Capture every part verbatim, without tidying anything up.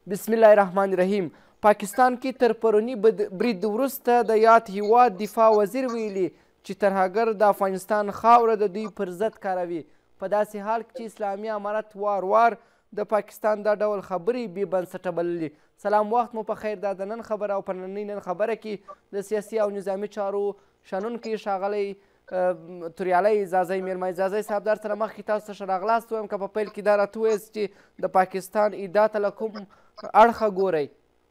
بسم الله الرحمن الرحیم. پاکستان کې تر پروني برید وروسته د یاد هیواد دفاع وزیر ویلي چې ترهګر د افغانستان خاوره د دوی پر ضد کاروي. په داسې حال کې چې اسلامي امارت وار وار د پاکستان دا ډول خبرې بې بنسټه بللي. سلام، وخت مو په خیر. دا د نن خبره او په نننۍ نن خبره کې د سیاسي او نظامي چارو شنونکی ښاغلی توریالی اعزازی میرمن اعزازی صاحب در سره مخکې تاسو ته ښه راغلاست وایم که په پیل کې دا راته ووایاست چې د پاکستان ادعا ته له کوم اړخه ګورئ؟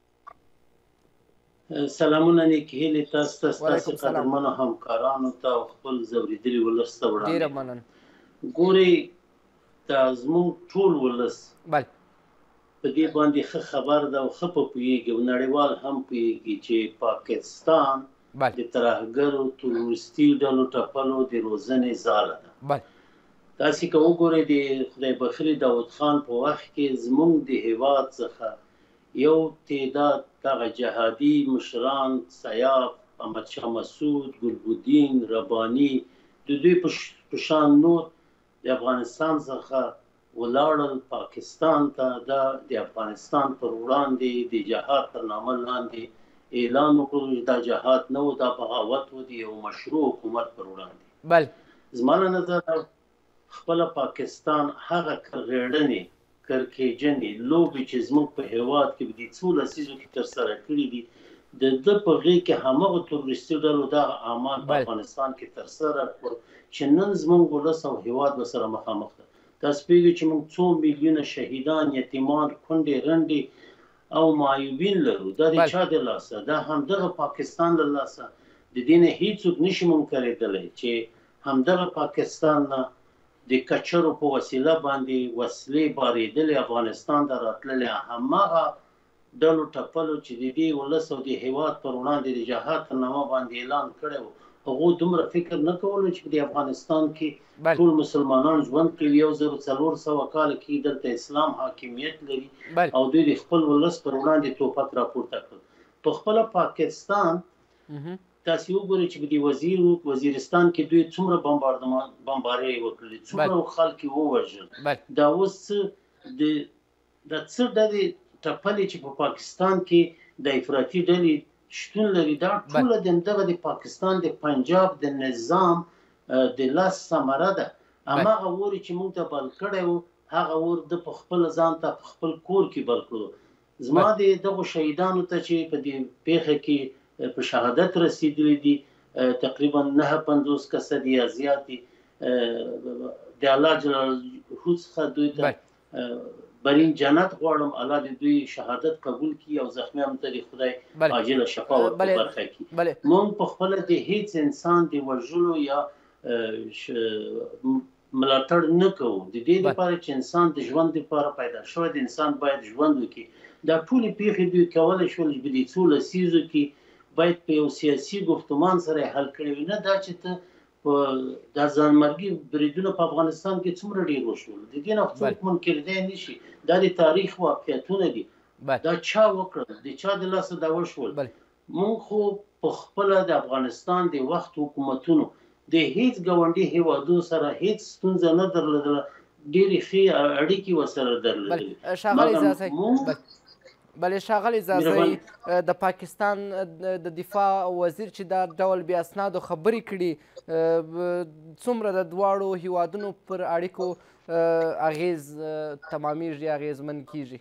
سلامونه نیکې هیلې تاسو ته، ستاسو قدرمنو همکارانو ته او خپل ځورېدلي ولس ته وړاندې. ډېره مننه. ګورئ، دا زموږ ټول ولس بله په دې باندې ښه خبر ده او ښه په پوهېږي او نړیوال هم پوهېږي چې پاکستان د ترهګرو تروریستي ډلو ټپلو د روزنې ځاله ده. تاسې که وګورئ د خدای بخښلي داود خان په وخت کې زموږ د هېواد څخه یو تعداد دغه جهادي مشران سیاف، احمدشاه مسعود، ګلبدین، رباني د دوی په شان نور د افغانستان څخه ولاړل پاکستان ته. دا د افغانستان پر وړاندې د جهاد تر نامه لاندې اعلان وکړو چې دا جهاد نه و، دا بغاوت و د یو مشروع حکومت پر وړاندې. بله زما له نظره خپله پاکستان هغه کرغېړنې کرکېجنې لوبې چې زموږ په هېواد کې په دې څو لسیزو کې ترسره کړي دي، د ده په غېږ کې همغه تروریستي ډلو دغه اعمال په افغانستان کې ترسره کړل چې نن زموږ ولس او هېواد ورسره مخامخ ده. تاسو پوهېږئ چې موږ څو میلیونه شهیدان، یتیمان، کونډې رنډې او معیوبین لرو. دا د چا د لاسه؟ دا همدغه پاکستان له لاسه. د دې نه هېڅوک نشي منکرېدلی چې همدغه پاکستان نه د کچرو په وسیله باندې وسلې بارېدلې افغانستان ته راتللې. هماغه ډلو ټپلو چې د دې ولس او د هېواد پر وړاندې د جهاد تر نامه باندې اعلان کړی و، هغو دومره فکر نه کولو چې په افغانستان کې ټول مسلمانان ژوند کوي، یو زر څلور سوه کاله کې دلته اسلام حاکمیت لري او دوی د خپل ولس پر وړاندې توپک راپورته کړ. په خپله پاکستان تاسې وګورئ چې په دې وزیر وزیرستان کې دوی څومره بمبارۍ وکړلې، څومره خلک یې ووژل. دا اوس څه د څه ډلې ټپلې چې په پاکستان کې د افراطي ډلې شتون لري، دا ټوله د همدغه د پاکستان د پنجاب د نظام د لاس ثمره ده. هماغه اور چې موږ ته بل کړی و، هغه اور ده په خپل ځان ته په خپل کور کې بل کړو. زما د دغو شهیدانو ته چې په دې پیښه کې په شهادت رسیدلی دي، تقریبا نهه پنځوس کسه دي یا زیات دي، د الله جلاله څخه دوی ته برین جنت غواړم، الله د دوی شهادت قبول کړي او زخمیانو ته د خدای عاجله شفا ورکړي برخه کړي. موږ په خپله د هیڅ انسان د وژلو یا ملاتړ نه کوو. د دې لپاره چې انسان د ژوند لپاره پیدا شوی، د انسان باید ژوند وکړي. دا ټولې پیښې دوی کولی شول چې په دې څو لسیزو کې باید په یو سیاسي ګفتمان سره حل کړی وي، نه دا چې ته دا ځانمرګي بریدونه په افغانستان کې څومره ډېر وشول. د دې نه څوک منکرېدی نه شي. دا د تاریخ واقعیتونه دي. دا چا وکړل؟ د چا د لاسه دا وشول؟ موږ خو په خپله د افغانستان د وخت حکومتونو د هیڅ ګاونډي هېوادو سره هیڅ ستونزه نه درلودله، ډېرې ښې اړیکې ورسره درلودلې. ښاغلی اعزازی بله ښاغلی اعزازی، د پاکستان د دفاع وزیر چې دا ډول بې اسنادو خبرې کړي، څومره د دواړو هیوادونو پر اړیکو اغیز تمامیږي، اغیزمن کیږي؟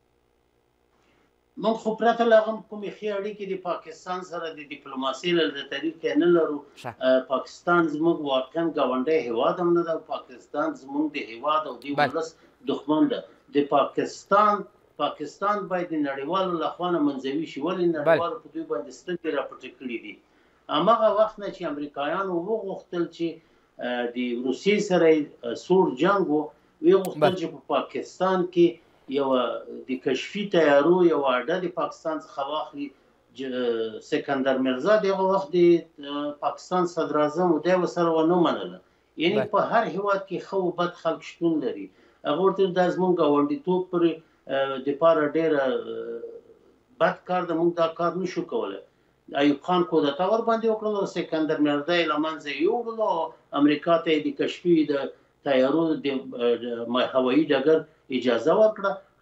موږ خو پرته له هغه کومې ښې اړیکې د پاکستان سره د ډیپلوماسۍ له طریقې نه لرو. پاکستان زموږ واقعا ګاونډی هیواد هم نه ده. پاکستان زموږ د هیواد او د ولس دښمن ده. د پاکستان پاکستان باید د نړیوالو لخوا نه منزوي شي. ولې نړیوالو په دوی باندې سترګې راپټې کړي دي. هماغه وخت نه چې امریکایانو وغوښتل چې د روسیې سره سوړ جنګ و، ویې غوښتل چې په پاکستان کې یو د کشفي تیارو یو اډه د پاکستان څخه واخلي. سکندر مرزا دغه وخت د پاکستان صدراعظم و، دی ورسره ونه منله. یعنې په هر هیواد کې ښه و بد خلک شتون لري. هغه ورته دا زموږ ګاونډیتوب پرې دپاره ډېره بد کار ده، موږ دا کار نشو کولی. ایوب خان کودتا ور باندې وکړل او سکندر مرزا یې له منځه یوړلو او امریکا ته یې د کشفي د تیارو د هوایي ډګر اجازه ورکړه.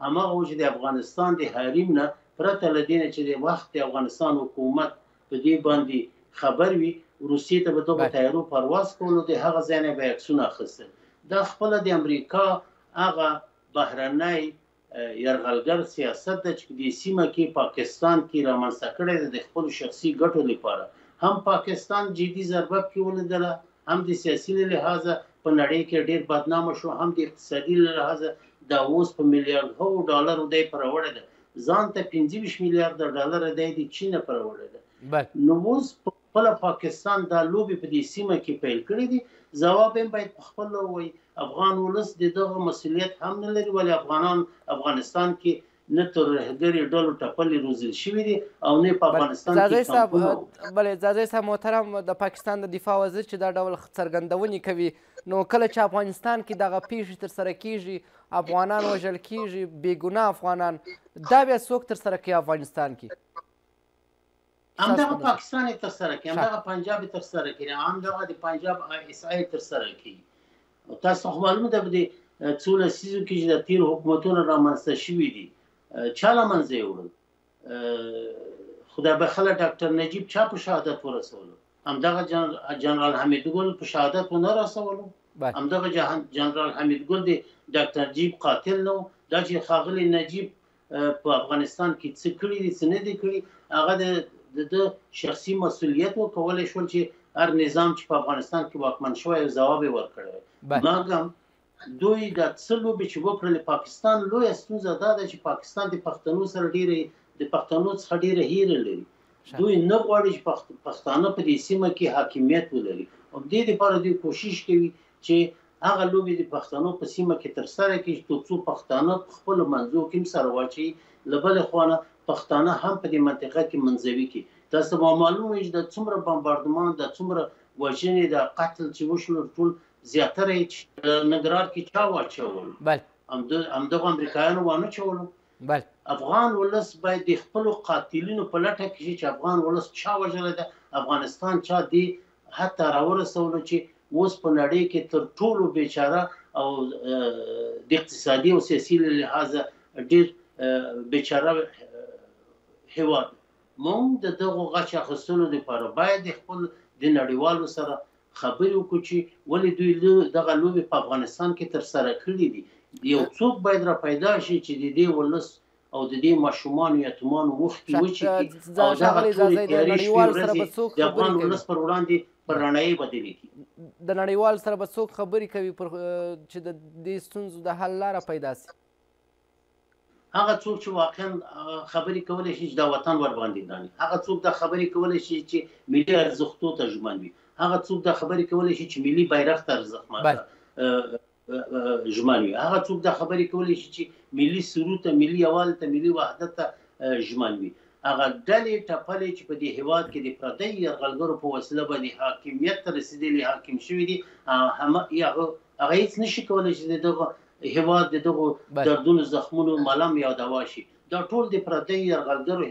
هماغه و چې د افغانستان د حریم نه پرته له دې نه چې د وخت د افغانستان حکومت په دې باندې خبر وي روسیې ته به دغو طیارو پرواز کولو د هغه ځای نه به عکسونه اخیستل. دا خپله د امریکا هغه بهرنی یرغلګر سیاست ده چې په دې سیمه کې پاکستان کې رامنځته کړی ده د خپلو شخصي ګټو لپاره. هم پاکستان جدي ضربه پکې ولیدله، هم د سیاسي له لحاظه په نړۍ کې ډېر بدنامه شو، هم د اقتصادي له لحاظه دا اوس په میلیاردو ډالرو دی پروړی ده، ځان ته پنځه ویشت میلیارده ډالره دی د چین پروړی ده. نو اوس خپله پاکستان دا لوبې په دې سیمه کې پیل کړي دي. ځواب هم باید په خپله ووایي. افغان ولس د دغه مسؤلیت هم نه لري، ولې افغانان افغانستان کې نه ترهګرې ډلو ټپلې روزل شوي دي او نه په افغانستان کې کمپونه. بلې ځاځی صاحب محترم، د پاکستان د دفاع وزیر چې دا ډول څرګندونې کوي، نو کله چې افغانستان کې دغه پیښې ترسره کیږي، افغانان وژل کیږي، بېګناه افغانان، دا بیا څوک ترسره کوي افغانستان کې؟ همدغه پاکستان یې ترسره کوي، همدغه پنجاب یې ترسره کوي، همدغه د پنجاب آی اس آی ترسره کوي. تاسو خو معلومه ده په دې څو لسیزو کې چې د تېرو حکومتونو رامنځته شوي دي، چا له منځه یې وړل؟ خدای بخښله ډاکټر نجیب چا په شهادت ورسولو؟ همدغه جنرال حمیدګل په شهادت ونه رسولو؟ همدغه جنرال حمیدګل د ډاکټر نجیب قاتل نه و؟ دا چې ښاغلی نجیب په افغانستان کې څه کړي دي څه نه دي کړي، هغه د شخصي مسؤلیت و، کولی شول چې هر نظام چې په افغانستان کې واکمن شوی ځواب یې ورکړی. مګم دوی دا څه لوبې چې وکړلې، پاکستان لویه ستونزه دا ده چې پاکستان د پښتنو سره ډېرې د پښتنو څخه ډېره هیره لري. دوی نه غواړي چې پښتانه په دې سیمه کې حاکمیت ولري، او دې دپاره دوی کوشش کوي چې هغه لوبې د پښتنو په سیمه کې ترسره کړي تر څو پښتانه په خپلو منځو کې هم سره واچوي، له بلې خوا نه پښتانه هم په دې منطقه کې منځوي کړي. تاسو به معلومه وي چې د څومره بمباردمان، د څومره وژنې، د قتل چې وشول، ټول زیاتره یې ننګرهار کې چا واچول؟ همدغو امریکایانو وانه چولو. افغان ولس باید د خپلو قاتلینو په لټه کې شي چې افغان ولس چا وژلی ده، افغانستان چا دې حد ته راورسولو چې اوس په نړۍ کې تر ټولو بیچاره او د اقتصادي او سیاسي له لحاظه ډېر بیچاره هېواد. موږ د دغو غچ اخیستلو لپاره باید د خپل د نړیوالو سره خبرې وکړو چې ولې دوی دغه لوبې په افغانستان کې ترسره کړي دي. یو څوک باید را پیدا شي چې د دې ولس او د دې ماشومانو یتیمانو اوښکې وچیښي او دغه ټولې تیارې شپې ورځې د افغان ولس پر وړاندې په رڼایي بدلې کړي. د نړیوال سره به څوک خبرې کوي چې د دې ستونزو د حل لاره پیدا شي؟ هغه څوک چې واقعا خبرې کولی شي چې دا وطن ورباندې ګران وي، هغه څوک دا خبرې کولی شي چې ملي ارزښتو ته ژمن وي، هغه څوک دا خبرې کولی شي چې ملي بیرغ ته ارزښتمن ژمن وي، هغه څوک دا خبرې کولی شي چې ملي سرود ته، ملي یووالي ته، ملي وحدت ته ژمن وي. هغه ډلې ټپلې چې په دې هېواد کې د پردیو یرغلګرو په وسیله باندې حاکمیت ته رسېدلي، حاکم شوي دي، هغه هېڅ نشي کولی چې د دغه هېواد د دغو دردونو زخمونو ملم یا دوا شي. دا ټول د پردیو یرغلګرو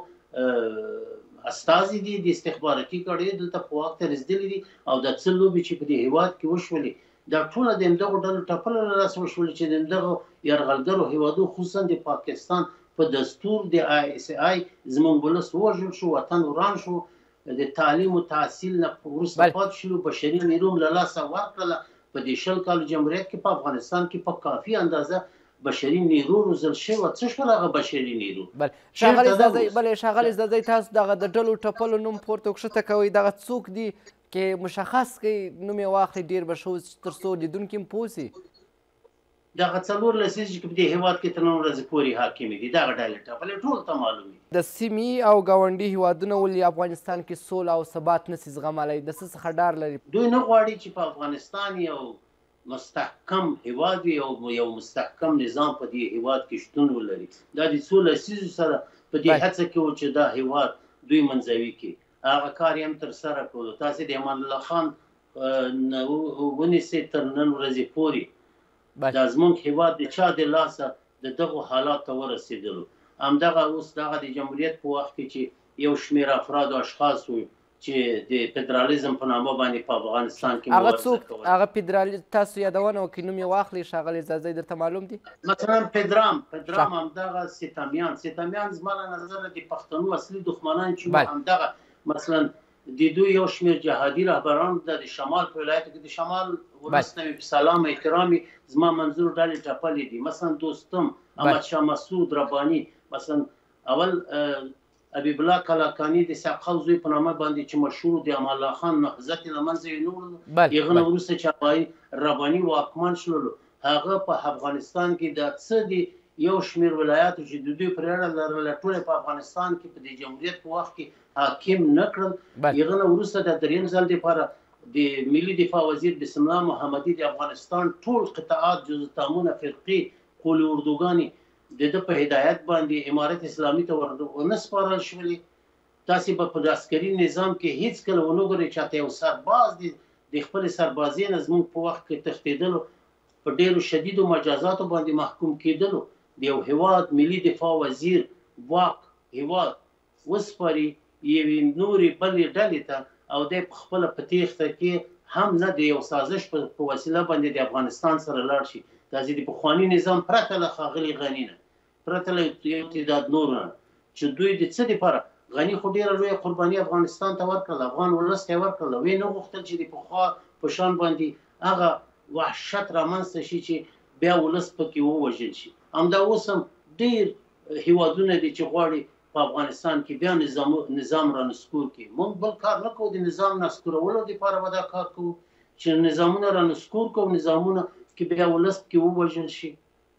هېوادو استازي دي، د استخباراتي کړۍ دلته په واک ته رسېدلي دي، او دا څه لوبې چې په دې هېواد کې وشولې، دا ټوله د همدغو ډلو ټپله له لاسه وشولې چې د همدغو یرغلګرو هېوادو خصوصا د پاکستان په دستور د آی اس آی زموږ ولس ووژل شو، وطن وران شو، د تعلیم و تحصیل نه وروسته پاتې شولو، بشري نیرو له لاسه ورکړله. په دې شل کالو جمهوریت کې په افغانستان کې په کافي اندازه بشري نیرو روزل شوی. څه شول هغه بشري نیرو؟ بلې ښاغلی زدهځی، تاسو دغه د ډلو ټپلو نوم پورته کښته کوئ، دغه څوک دي کې مشخص کړئ، نوم یې واخلئ، ډېر به ښه وي تر څو لیدونکي هم پوه شي. دغه څلور لسیزې چې په دې هېواد کې تر نن ورځې پورې حاکمې دي، دغه ډلې ټپلې ټولو ته معلوم دي. د سیمې او ګاونډي هېوادونه ولې افغانستان کې سوله او ثبات نسي زغملی؟ د څه څخه ډار لري؟ دوی نه غواړي چې په افغانستان یو مستحکم هېواد وي او یو مستحکم نظام په دې هېواد کې شتون ولري. دا د څو لسیزو سره په دې هڅه کې و چې دا هېواد دوی منځوي کړي. هغه کار یې هم ترسره کړو. تاسې د امان الله خان ونیسئ تر نن ورځې پورې دا زموږ هېواد د چا د لاسه د دغو حالات ته ورسېدلو. همدغه اوس دغه د جمهوریت په وخت کې چې یو شمېر افراد او اشخاص وو چې د فدرالیزم په نامه باندې په افغانستان کې هغه مبارزه څوک کوله. هغه فدرالي تاسو یادونه وکړئ نوم یې واخلئ ښاغلی ځاځی درته معلوم دي؟ مثلا پدرام پدرام همدغه ستامیان ستامیان زما له نظره د پښتنو اصلي دښمنان چې وو همدغه مثلا د دوی یو شمېر جهادي رهبران د شمال په ولایتو کې د شمال ولس ته مې په سلام احترامي زما منظور ډلې ټپلې دي. مثلا دوستم احمدشاه مسعود رباني، مثلا اول حبیب الله کلاکاني د سقاو زوی په نامه باندې چې مشهور دی، امان الله خان نهضت یې له منځه یې یووړل. هغه نه وروسته چې رباني واکمن شولو، هغه په افغانستان کې د څه دي یو شمېر ولایاتو چې د دوی پرې اړه لرله ټول په افغانستان کې په دې جمهوریت په وخت کې حاکم نه کړل. هغه نه وروسته د دریم ځل دپاره د ملي دفاع وزیر بسم الله محمدي د افغانستان ټول قطاعات جز تامونه فرقې قول اردوګانې د ده په هدایت باندې امارت اسلامي ته ونه سپارل شولې. تاسې به په عسکري نظام کې هیڅکله ونه ګورئ چاته یو سرباز د خپلې سربازۍ نه زموږ په وخت کې تښتېدلو په ډېرو شدیدو مجازاتو باندې محکوم کېدلو. د یو هېواد ملي دفاع وزیر واک هېواد وسپاري یوې نورې بلې ډلې ته، او دی په خپله په تېښته کې هم نه د یو سازش په وسیله باندې د افغانستان سره لاړ شي. داسې د پخواني نظام پرته له ښاغلي غني نه، پرته له یو تعداد نورو نه، چې دوی د څه دپاره غني خو ډېره لویه قرباني افغانستان ته ورکړله، افغان ولس ته یې ورکړله. ویې نه غوښتل چې د پخوا په شان باندې هغه وحشت رامنځته شي چې بیا ولس پکې ووژل شي. همدا اوس هم ډېر هېوادونه دي چې غواړي په افغانستان کې بیا نظام نظام رانسکور کړي. موږ بل کار نه کوو، د نظام نسکورولو دپاره به دا کار کوو چې نظامونه رانسکور کوو، نظامونه کې بیا ولس پکې ووژل شي.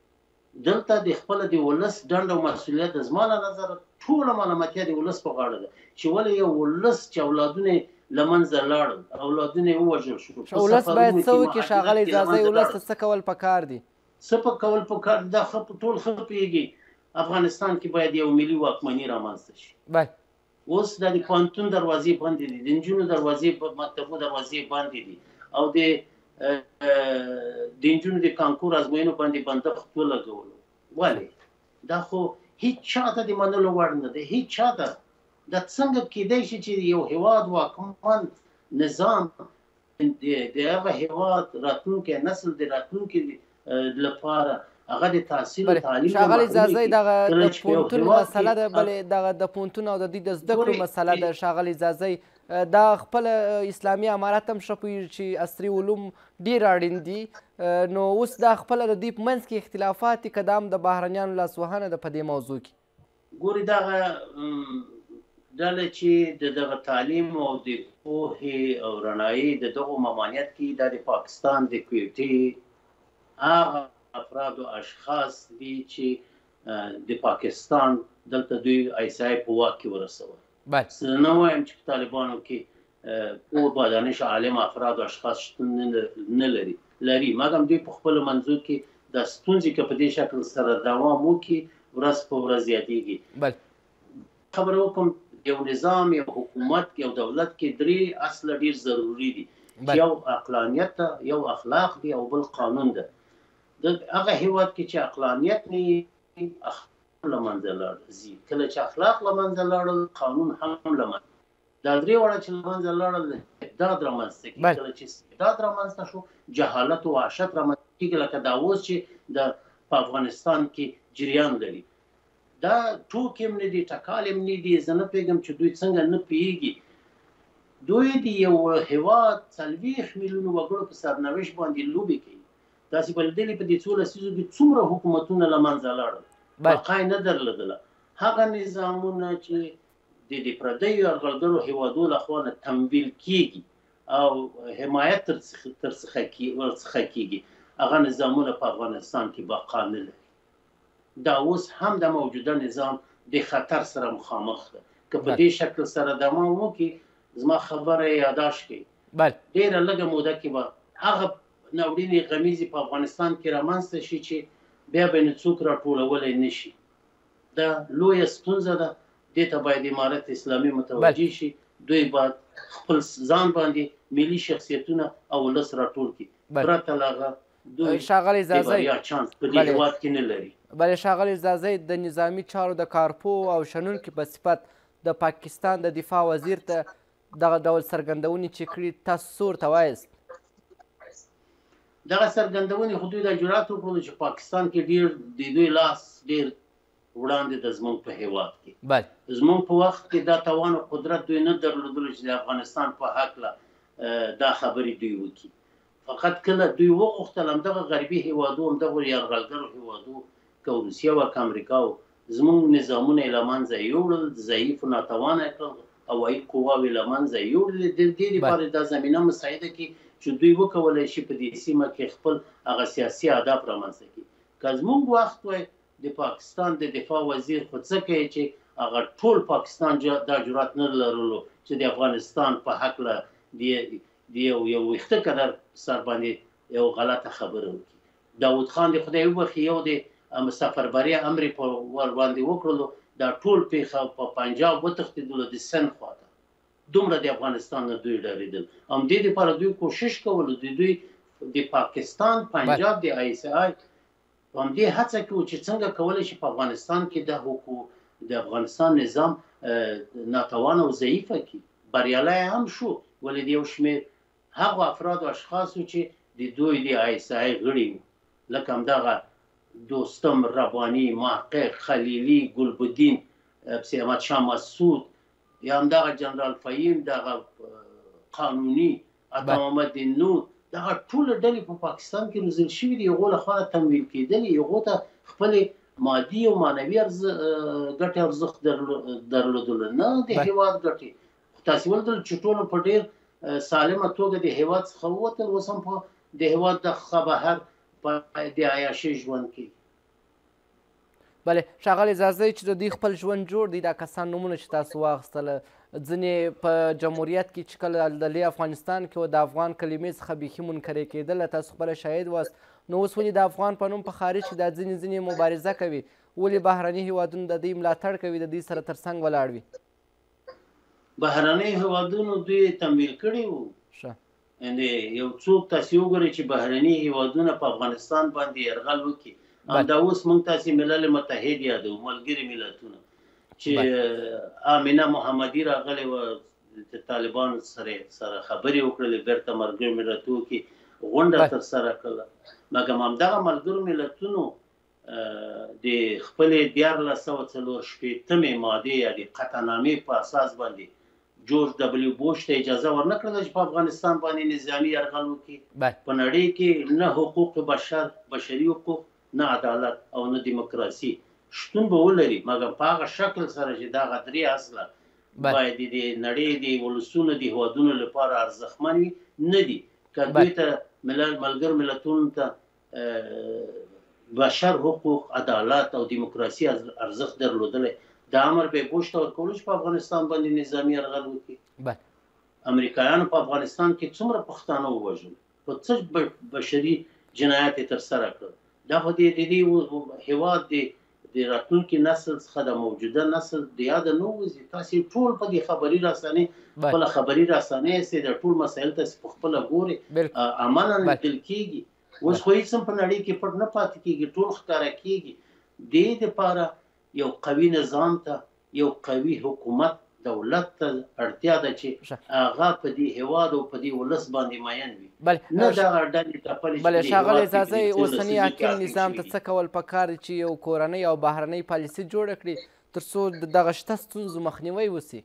دلته د خپله د ولس ډنډ او مسؤلیت د زما له نظره ټوله ملامتیا د ولس په غاړه ده چې ولې یو ولس چې اولادونه یې له منځه لاړل، اولادونه یې ووژل شو. ولس باید څه وکړي ښاغلی ځاځی؟ ولس ته څه کول پکار دي؟ څه په کول پکار دي؟ دا ښه ټول ښه پوهېږي افغانستان کې باید یو ملي واکمني رامنځته شي. اوس دا د پوهنتون دروازې بندې دي، د نجونو دروازې مکتبو دروازې بندې دي، او د د نجونو د کانکور ازموینو باندې بندښت ولګولو. ولې؟ دا خو هیڅ چاته د منلو وړ نه دی، هیڅ چاته. دا څنګه کیدای شي چې یو هېواد واکمن نظام د هغه هېواد راتلونکی نسل د راتلونکي لپاره هغه د تحصیل او تعلیم ښاغلی ځاځی دغه د پوهنتون مسله ده، بلې دغه د پوهنتون او د دوی د زده کړو مسله ده. ښاغلی ځاځی دا خپله اسلامي امارت هم ښه پوهېږي چې عصري علوم ډېر اړین دي، نو اوس دا خپله د دوی په منځ کې اختلافات دي که دا هم د بهرنیانو لاسوهنه ده په دې موضوع کې؟ ګورې دغه ډله چې د دغه تعلیم او د پوهې او رڼایي د دغو ممانعت کې دا د پاکستان د کویټې هغه افراد او اشخاص دي چې د پاکستان دلته دوی ایسای په واک کې ورسول. زه نه وایم چې په طالبانو کې پوه بادانش عالم افراد او اشخاص شتون نه لري لري مګم دوی په خپلو منځو کې د ستونزې که په دې شکل سره دوام وکړي ورځ په ورځ زیاتېږي. خبره وکړم یو نظام، یو حکومت، یو دولت کې درې اصله ډېر ضروري دي، یو عقلانیت ده، یو اخلاق دی او بل قانون ده. د هغه هېواد کې چې عقلانیت نه وي اخلاق له منځه لاړ ځي، کله چې اخلاق له منځه لاړل قانون هم له منځه. دا درې واړه چې له منځه لاړل استبداد رامنځته کېږي. کله چې استبداد رامنځته شو جهالت او وحشت رامنځته کېږي، لکه دا اوس چې د په افغانستان کې جریان لري. دا ټوکې هم نه دي، ټکال هم نه دي. زه نه پوهېږم چې دوی څنګه نه پوهېږي. دوی د یو هېواد څلوېښت میلیونو وګړو په سرنوشت باندې لوبې کوي. تاسې به لیدلي په دې څو لسیزو کې څومره حکومتونه له منځه لاړل، بقا یې نه درلودله. هغه نظامونه چې د پردیو یرغلګرو هېوادو لخوا نه تمویل کېږي او حمایت ترڅخه کېږي، هغه نظامونه په افغانستان کې بقا نه لري. دا اوس هم د موجوده نظام د خطر سره مخامخ ده. که په دې شکل سره دوام وکړي، زما خبره یې یاداشت کړئ، ډېره لږه موده کې به هغه ناورینې غمیزې په افغانستان کې رامنځته شي چې بیا به یې څوک راټولولی نه شي. دا لویه ستونزه ده، دې ته باید امارت اسلامي متوجه شي. دوی باید خپل ځان باندې ملي شخصیتونه او ولس راټول کړي، پرته له هغه دوی د بریا چانس په دې هېواد کې نه لري. بلې ښاغلی ځاځی د نظامي چارو د کارپو او شنونکي په صفت د پاکستان د دفاع وزیر ته دغه ډول څرګندونې چې کړي تاسو څه ورته وایاست؟ دغه څرګندونې خو دوی دا جرأت وکړلو چې پاکستان کې ډېر د دوی لاس ډېر وړاندې د زموږ په هېواد کې زموږ په وخت کې دا توان او قدرت دوی نه درلودلو چې د افغانستان په هکله دا خبرې دوی وکړي. فقط کله دوی وغوښتل همدغه غربي هېوادو همدغو یرغلګرو هېوادو که روسیه وه که امریکا و زموږ نظامونه یې له منځه یوړل، ضعیف و ناتوانه یې کړل، هوایي قواوې له منځه یې یوړلې. د دې لپاره دا زمینه مساعده کړي چې دوی وکولی شي په دې سیمه کې خپل هغه سیاسي اهداف رامنځته کړي. که زموږ وخت وای د پاکستان د دفاع وزیر خو څه کوي چې هغه ټول پاکستان دا جرأت نه لرلو چې د افغانستان په هکله د یو یو ویښته قدر سر باندې یو غلطه خبره وکړي. داود خان د خدای وبخښي یو د سفربري امر په ور باندې وکړلو، دا ټول پیښه په پنجاب وتښتېدلو د سند خواته. دومره د افغانستان نه دوی ډارېدل. همدې دپاره دوی کوشش کولو د دوی د پاکستان پنجاب د آی اس آی همدې هڅه کوو چې څنګه کولی شي په افغانستان کې د حکومت د افغانستان نظام ناتوانه او ضعیفه کړي. بریالی هم شو، ولې د یو شمېر هغو افرادو اشخاصو چې د دوی د آی اس آی غړي وو، لکه همدغه دوستم رباني، محقق خلیلي، ګلبدین، احمد شاه مسعود، یا همدغه جنرال فهیم، دغه قانوني، عطا محمد نور، دغه ټوله ډلې په پاکستان کې روزل شوي دي. هغو لخوا تمویل کېدلې، هغو ته خپلې مادي او معنوي ګټې ارزښت درلودلو، نه د هېواد ګټې. خو تاسې ولیدل چې ټولو په ډېر سالمه توګه د هېواد څخه ووتل، اوس هم په د هېواد دغه بهر په د عیاشۍ ژوند کې. بله ښاغلی زازی چې د دوی خپل ژوند جوړ دی، دا کسان نومونه چې تاسو واخیستله ځینې په جمهوریت کې چې کله د لوی افغانستان کې و د افغان کلمې څخه بیخي منکرې کېدله، تاسو خپله شاهد واست. نو اوس ولې د افغان په نوم په خارج کې دا ځینې ځینې مبارزه کوي؟ ولې بهرني هېوادونه د دوی ملاتړ کوي، د دوی سره تر څنګ ولاړ وي؟ بهرني هېوادونو دوی تمویل کړي وو. یو څوک تاسې وګورئ چې بهرني هېوادونه په افغانستان باندې یرغل وکړي. همدا اوس موږ تاسې ملل متحد یادوو، ملګري ملتونه، چې آمینه محمدي راغلې وه، د طالبانو سره سره خبرې وکړلې، بیرته ملګرو ملتونو کې غونډه ترسره کړله. مګر همدغه ملګرو ملتونو د خپلې دیارلس سوه څلور شپېتمې مادې یا د قطعنامې په اساس باندې جورج ډبلیو بوش ته اجازه ورنه کړله چې په افغانستان باندې نظامي یرغل وکړي. په نړۍ کې نه حقوق بشر، بشري حقوق، نه عدالت او نه دیموکراسي شتون به ولري، مګر په هغه شکل سره چې دغه درې اصله باید د نړۍ د ولسونو د هېوادونو لپاره ارزښتمن وي، نه دي. که دوی ته ملګرو ملتونو ته بشر حقوق، عدالت او دیموکراسي ارزښت درلودلی، دا امر به یې بوش ته ورکولو چې په افغانستان باندې نظامي یرغل وکړي. امریکایانو په افغانستان کې څومره پښتانه ووژل، په څه بشري جنایات یې ترسره کړل. دا خو د دې هېواد د راتلونکي نسل څخه د موجوده نسل د یاده نه وځي. تاسې ټول په دې خبري رسنۍ خپله خبري رسنۍ یاستئ، د ټول مسایل تاسې په خپله ګورئ، عملاً لیدل کېږي. اوس خو هېڅ هم په نړۍ کې پټ نه پاتې کېږي، ټول ښکاره کېږي. دې دپاره یو قوي نظام ته، یو قوي حکومت دولت ته اړتیا ده چې هغه په دې هېواد او په دې ولس باندې مین وي، نه دغه ډلې ټپلې. بله ښاغلی زازی، اوسني حاکم نظام ته څه کول پکار دي چې یو کورنۍ او بهرنۍ پالیسي جوړه کړي تر څو د دغه شته ستونزو مخنیوی وسي؟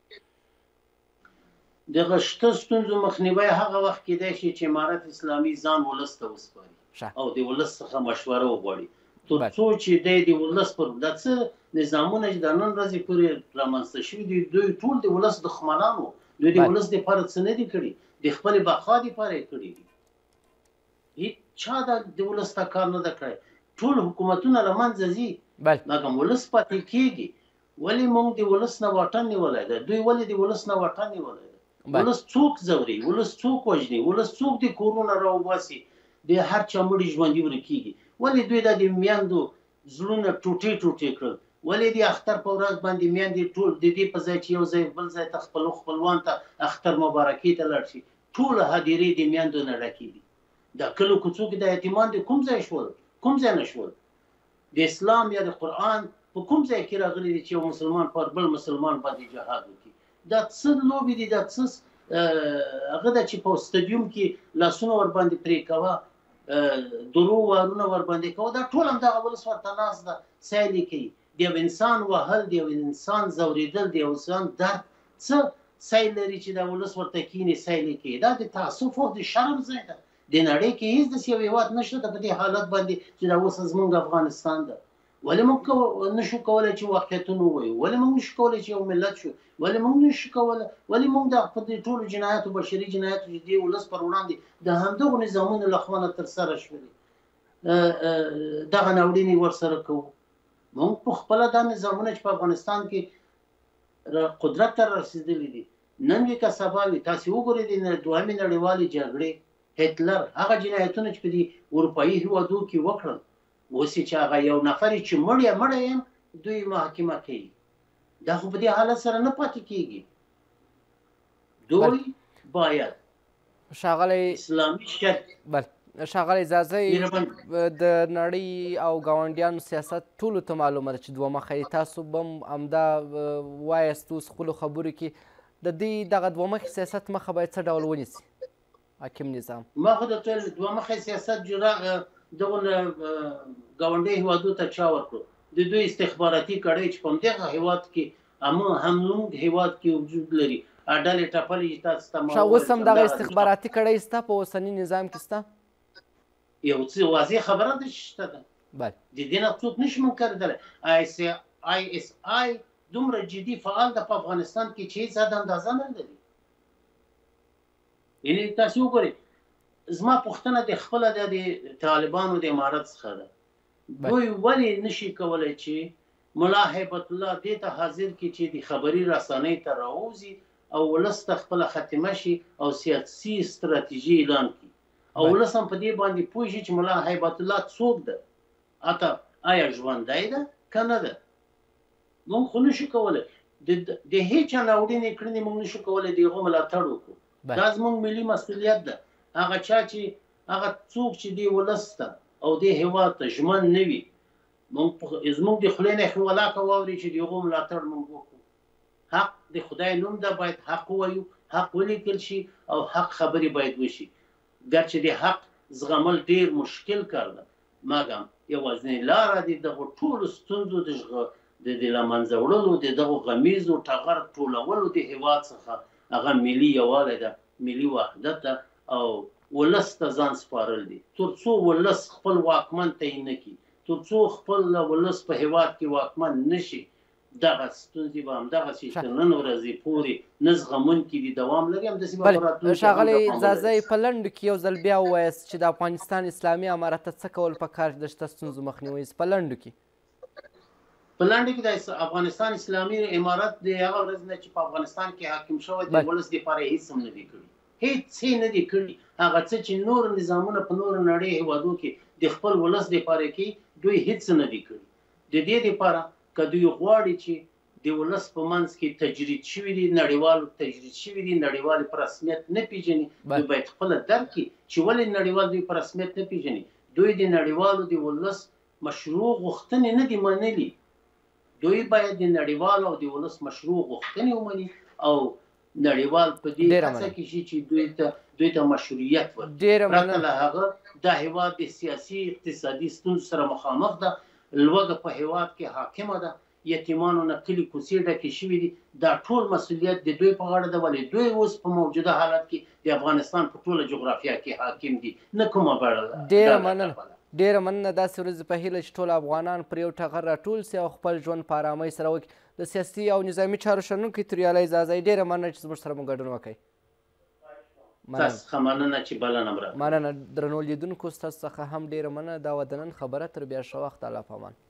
دغه شته ستونزو مخنیوی هغه وخت کېدای شي چې امارت اسلامي ځان ولس ته وسپاري او د ولس څخه مشوره وغواړي، تر څو چې دی د ولس پر دا څه نظامونه چې د نن ورځې پورې رامنځته شوي دي، دوی ټول د ولس دښمنان وو. دوی د ولس دپاره څه نه دي کړي، د خپلې بقا دپاره یې کړي دي. هېڅ چا د ولس ته کار نه ده کړی. ټول حکومتونه له منځه ځي، مګر ولس پاتې کېږي. ولې موږ د ولس نه واټن نیولی دی؟ دوی ولې د ولس نه واټن نیولی دی؟ ولس څوک ځوري؟ ولس څوک وژني؟ ولس څوک د کورونه راوباسي؟ د هر چا مړي ژوندي ورکېږي. ولې دوی دا د میندو زړونه ټوټې ټوټې کړل؟ ولې د اختر په ورځ باندې میندې ټول د دې په ځای چې یو ځای بل ځای ته خپلو خپلوان ته اختر مبارکۍ ته لاړ شي، ټوله هدیرې د میندو نه ډکې دي. دا کلو کوڅو کې د یتیمان د کوم ځای شول؟ کوم ځای نه شول؟ د اسلام یا د قرآن په کوم ځای کې راغلي دي چې یو مسلمان پر بل مسلمان باندې جهاد وکړي؟ دا څه لوبې دي، دا څه هغه ده چې په سټډیوم کې لاسونه ورباندې پرې کوه، درو وارونه ورباندې کوه، دا ټول همدغه ولس ورته ناست ده سیل یې کوي. د یو انسان وهل، د یو انسان ځورېدل، د یو انسان درد څه سیل لري چې دا ولس ورته کښېني سیل یې کوي؟ دا د تعصب او د شرم ځای ده. د نړۍ کې هېڅ داسې یو هېواد نشته په دې حالت باندې چې دا اوس زموږ افغانستان ده. ولې موږ نشو کولی چې واقعیتونه ووایو؟ ولې موږ نشو کولی چې یو ملت شو؟ ولې موږ نشو کولی ولې موږ د په دې ټولو جنایاتو، بشري جنایاتو چې دې ولس پر وړاندې د همدغو نظامونو له خوا نه ترسره شولې، دغه ناورینې ورسره کوو؟ موږ په خپله دا نظامونه چې په افغانستان کې قدرت ته رسېدلي دي، نن وي که سبا وي، تاسې وګورئ د دویمې نړیوالې جګړې هټلر هغه جنایتونه چې په دې اروپایي هېوادو کې وکړل، اوس چې هغه یو نفر چې مړ یې مړی یم دوی محاکمه کوي. دا خو په دې حالت سره نه پاتې کېږي. دوی باید ښاغلی اسلامي شرط بل ښاغلی ځاځی د نړۍ او ګاونډیانو سیاست ټولو ته معلومه ده چې دوه مخی، تاسو به هم همدا وایاست اوس خپلو خبرو کې. د دې دغه دوه مخي سیاست مخه باید څه ډول ونیسي حاکم نظام؟ ما خو درته ویل دوه مخی سیاست دغو ګاونډي هېوادو ته چا ورکړو؟ د دوی استخباراتي کړۍ چې په همدغه هېواد کې همه هم زموږ هېواد کې وجود لري، ډلې ټپلې چې تاسو ته ما اوس هم دغه استخباراتي کړۍ شته په اوسني نظام کې شته؟ یو څه واضح خبره ده چې شته ده. د دې نه څوک نشي منکرېدلی. آی اس آی دومره جدي فعال ده په افغانستان کې چې هېڅ حد اندازه نه لري. یعنې تاسې وګورئ، زما پوښتنه د خپله د طالبانو د امارت څخه ده، دوی ولې نشي کولی چې ملا هیبت الله دې ته حاضر کړي چې د خبري رسنۍ ته راووځي او ولس ته خپله ختمه شي او سیاسي ستراتیژي اعلان کړي او ولس هم په دې باندې پوه شي چې ملا هیبت الله څوک ده، اته آیا ژوندی ده که نه ده؟ موږ خو نشو کولی د هېچا ناورینې کړنې موږ نشو کولی د هغو ملاتړ وکړو. دا زموږ ملي مسؤلیت ده. هغه چا چې هغه څوک چې دې ولس ته او دې هېواد ته ژمن نه وي، زموږ د خولې نه یې ولاکه واوري چې د هغو ملاتړ موږ وکړو. حق د خدای نوم ده، باید حق ووایو، حق ولیکل شي او حق خبرې باید وشي. ګرچې د حق زغمل ډېر مشکل کار ده، مګم یوازینۍ لاره د دغو ټولو ستونزو د له منځه وړلو، د دغو غمیزو ټغر ټولولو د هېواد څخه هغه ملي یووالی ده، ملي وحدت ده او ولس ته ځان سپارل دي. تر څو ولس خپل واکمن تعیین نه کړي، تر څو خپل ولس په هېواد کې واکمن نشي، دغه ستونزې به همدغسې تر نن ورځې پورې نه زغمونکي دي، دوام لري. همداسې به په راتلونکي کې ښاغلی ځاځی په لنډو کې یو ځل بیا ووایاست چې د افغانستان اسلامي امارت ته څه کول پکار چې د شته ستونزو مخنیوی په لنډو کې؟ په لنډو کې د افغانستان اسلامي امارت د هغه ورځ نه چې په افغانستان کې حاکم شوی د ولس دپاره یې هېڅ هم نه دي کړي، هېڅ یې نه دي کړي. هغه څه چې نور نظامونه په نورو نړۍ هېوادو کې د خپل ولس دپاره کوي، دوی هېڅ نه دي کړي. د دې دپاره که دوی غواړي چې د ولس په منځ کې تجرید شوي دي، نړیوال تجرید شوي دي، نړیوال په رسمیت نه پېژني، دوی باید خپله درک کړي چې ولې نړیوال دوی په رسمیت نه پېژني. دوی د نړیوالو د ولس مشروع غوښتنې نه دي منلي. دوی باید د نړیوال او د ولس مشروع غوښتنې ومني او نړیوال په دې هڅه کې شي چې دوی ته دوی ته مشروعیت ورکړي. پرته له هغه دا هېواد د سیاسي اقتصادي ستونزو سره مخامخ ده، لوږه په هېواد کې حاکمه ده، یتیمانو نه کلي کوڅې ډکې شوي دي. دا ټول مسؤلیت د دوی په غاړه ده، ولې دوی اوس په موجوده حالت کې د افغانستان په ټوله جغرافیه کې حاکم دي، نه کومه بڼه. ډېره مننه ډېره مننه. داسې ورځې په هیله چې ټول افغانان پر یو ټغر راټول سي او خپل ژوند په ارامۍ سره وکړي. د سیاسي او نظامي چارو شنونکی توریالی ځاځی، ډېره مننه چې زموږ سره مو ګډون وکړئ. تاسو څخه مننه چې بلنه مو راکړه. مننه. درنو لیدونکو ستاسو څخه هم ډېره مننه. دا وه د نن خبره. تر بیا ښه وخت. الله پامان.